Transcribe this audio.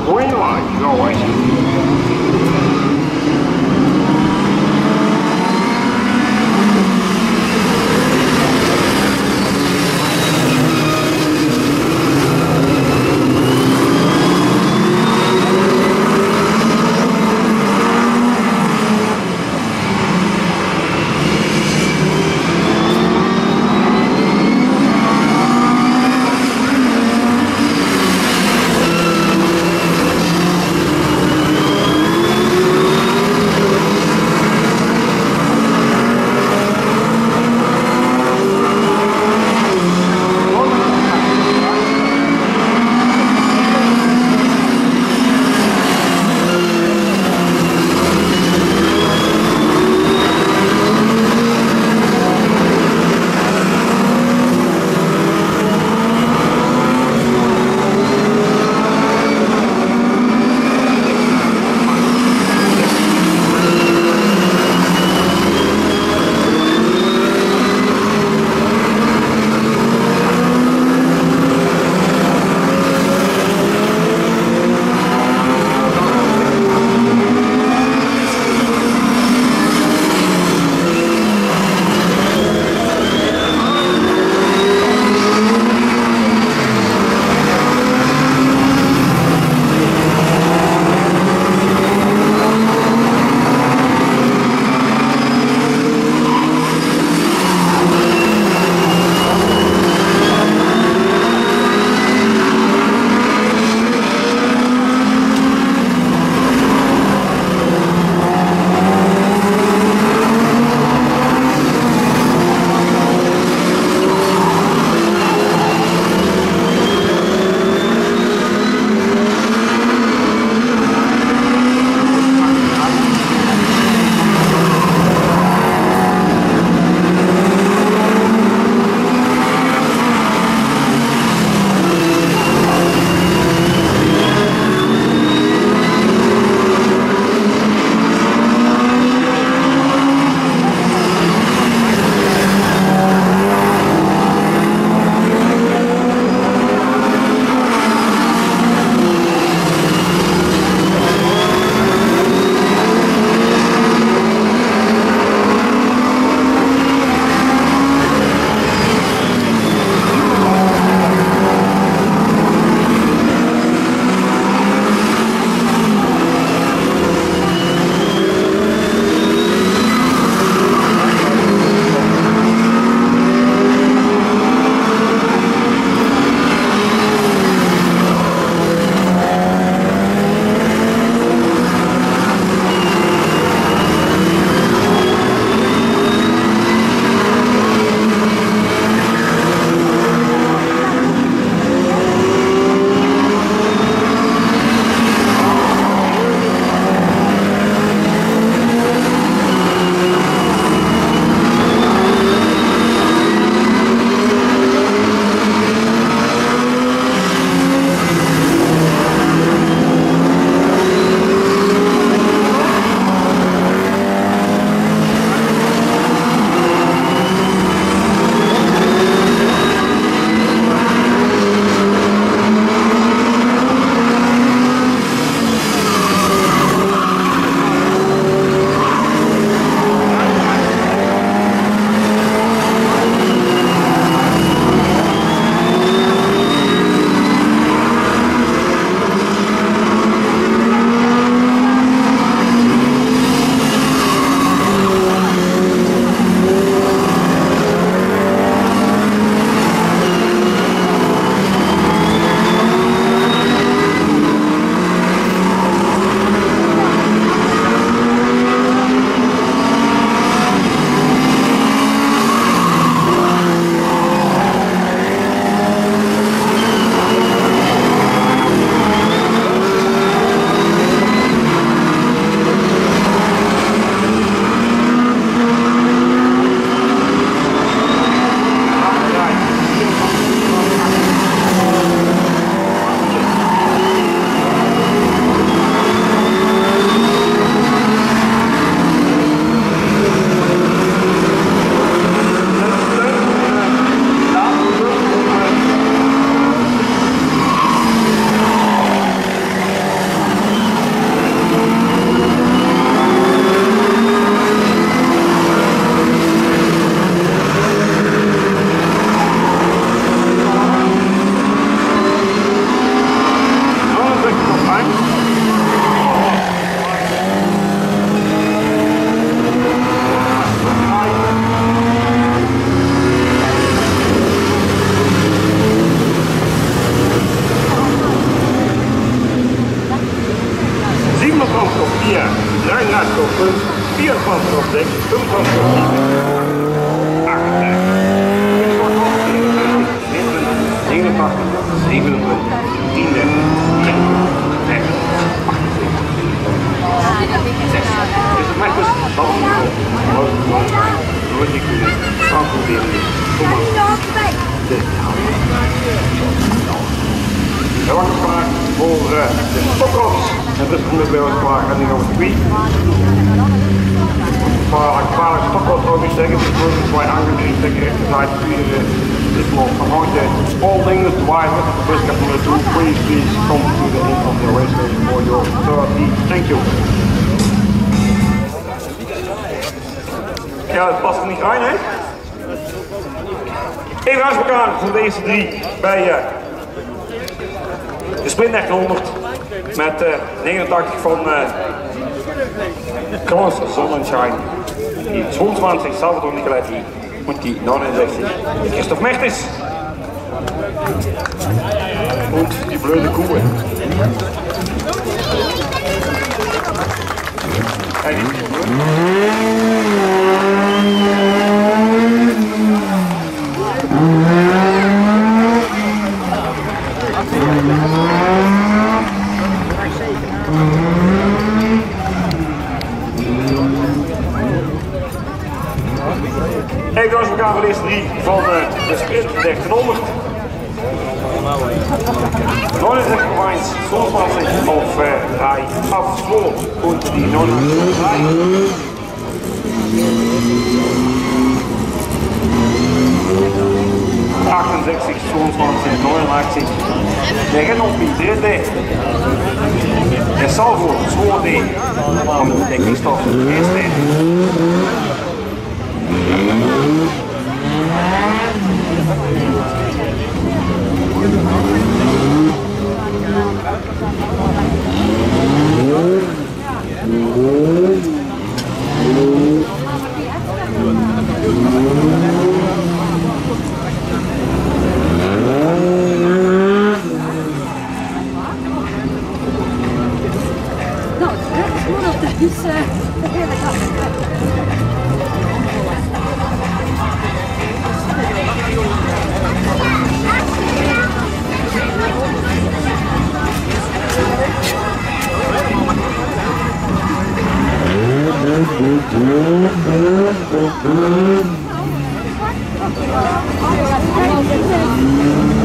Green light, going. Er wordt gevraagd voor de stokrots. Het is om de beeldklaar en die over wie. Maar ik ga de stokrots ook eens zeggen, die worden twee aangedreven tegen rechterzijde vieren. Dit loopt van heute. All English drivers, the bus captain will do, please come to the end of the race for your 30. Thank you. Ja, het past er niet rein, hè? Even naast elkaar voor de eerste drie bij de Sprint 100 met 89 van Klaus Sonnenschein, die 22 Salvador Nicoletti und die 69 Christoph Mertens und die blöde Kuh. Even als elkaar voor de eerste drie van de Sprint 1300. 69 points, 22 auf 3 auf 2 und die 69. ...68, 22, 89, de Renolfi, dritte, de Salvo, tweede, en de Christoph, eerste. Oh,